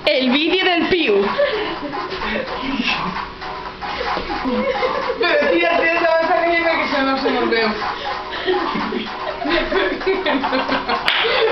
El vídeo del Piu. Pero tía, estaba saliendo que se nos veo.